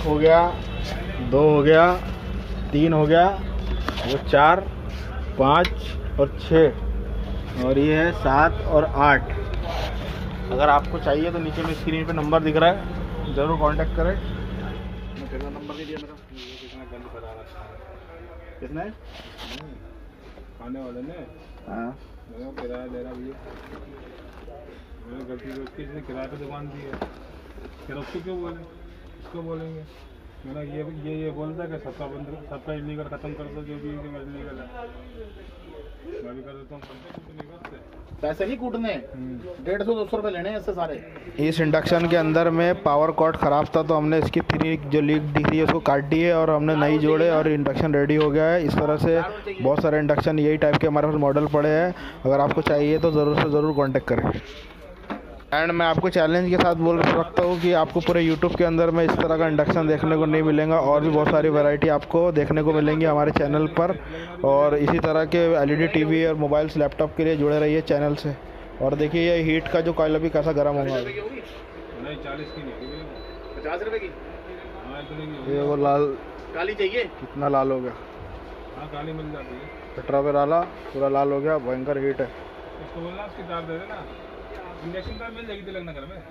हो गया, 2 हो गया, 3 हो गया, वो 4, 5 और 6 और ये है 7 और 8। अगर आपको चाहिए तो नीचे में स्क्रीन पे नंबर दिख रहा है, ज़रूर कांटेक्ट करें। मैं कितना नंबर दे दिया मेरा, कितना गंद बता रहा है। किसने? खाने वाले ने। हाँ मैंने किराया ले रहा भैया, मैंने गलती से उसकी इसने किराए पे दुकान दी है, फिर उसको क्यों बोले, उसको बोलेंगे। मैंने ये बोलता है कि सबका इलीगल ख़त्म कर दो, जो भी इलीगल है मैं भी कर देता हूँ। पैसे नहीं कूटने, 150-200 रुपये लेने हैं इससे सारे। इस इंडक्शन के अंदर में पावर कॉर्ड ख़राब था, तो हमने इसकी 3 जो लीक दिख रही है उसको काट दी है और हमने नई जोड़े और इंडक्शन रेडी हो गया है। इस तरह से बहुत सारे इंडक्शन यही टाइप के हमारे पास मॉडल पड़े हैं। अगर आपको चाहिए तो ज़रूर से ज़रूर कॉन्टेक्ट करें। एंड मैं आपको चैलेंज के साथ बोल सकता हूँ कि आपको पूरे यूट्यूब के अंदर में इस तरह का इंडक्शन देखने को नहीं मिलेगा, और भी बहुत सारी वैरायटी आपको देखने को मिलेंगी हमारे चैनल पर। और इसी तरह के एलईडी टीवी और मोबाइल्स लैपटॉप के लिए जुड़े रहिए चैनल से। और देखिए ये हीट का जो कॉइल अभी कैसा गर्म होगा। 40 की नहीं, 50 रुपये की। ये वो लाल काली चाहिए, कितना लाल हो गया। हाँ काली मिल जाती है, पेट्रोल पे डाला पूरा लाल हो गया, भयंकर हीट है। इसको बोलना उसकी तार दे देना, इंडक्शन तार मिल जाएगी तिलक नगर में।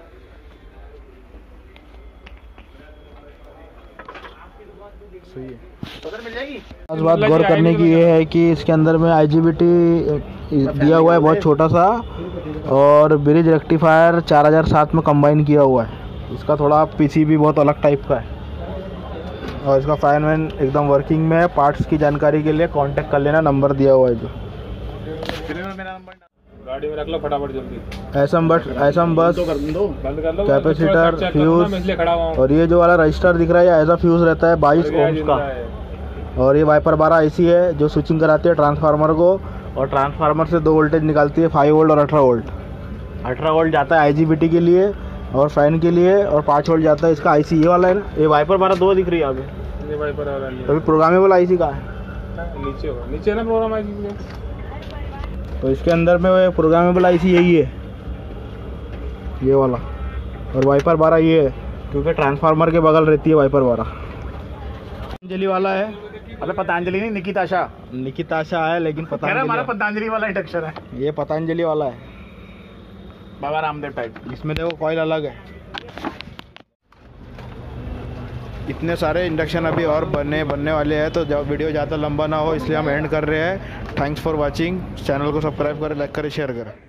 सही है, उधर मिल जाएगी। आज बात गौर करने की ये है कि इसके अंदर में IGBT दिया हुआ है बहुत छोटा सा, और ब्रिज रेक्टिफायर 4007 में कंबाइन किया हुआ है। इसका थोड़ा PCB बहुत अलग टाइप का है, और इसका फैन वैन एकदम वर्किंग में है। पार्ट्स की जानकारी के लिए कांटेक्ट कर लेना, नंबर दिया हुआ है जो। गाड़ी में रख लो फटाफट जल्दी। एसएम बस कैपेसिटर, फ्यूज, और ये जो वाला रजिस्टर दिख रहा है ऐसा फ्यूज रहता है 22 ओम्स का। और ये वाइपर 12 IC है जो स्विचिंग कराती है ट्रांसफार्मर को, और ट्रांसफार्मर से 2 वोल्टेज निकालती है, 5 वोल्ट और 18 वोल्ट। 18 वोल्ट जाता है IGBT के लिए और फैन के लिए, और 5 वोल्ट जाता है इसका IC ये वाला है ना। ये वाइपर 12 2 दिख रही है अभी, ये वाइपर वाला अभी प्रोग्रामेबल IC का है, नीचे होगा, नीचे ना प्रोग्राम IC। तो इसके अंदर में वो प्रोग्रामेबल IC यही है, ये वाला। और वाइपर 12 ये है, क्योंकि ट्रांसफार्मर के बगल रहती है वाइपर 12। पतंजलि वाला है। अबे पतंजलि नहीं, निकिताशा है, लेकिन पतंजलि हमारा पतंजलि वाला इंडक्शन है। ये पतंजलि वाला है, बाबा रामदेव टाइप। इसमें देखो कॉइल अलग है। इतने सारे इंडक्शन अभी और बनने वाले हैं, तो जब वीडियो ज़्यादा लंबा ना हो इसलिए हम एंड कर रहे हैं। Thanks for watching. चैनल को सब्सक्राइब करें, लाइक करें, शेयर करें।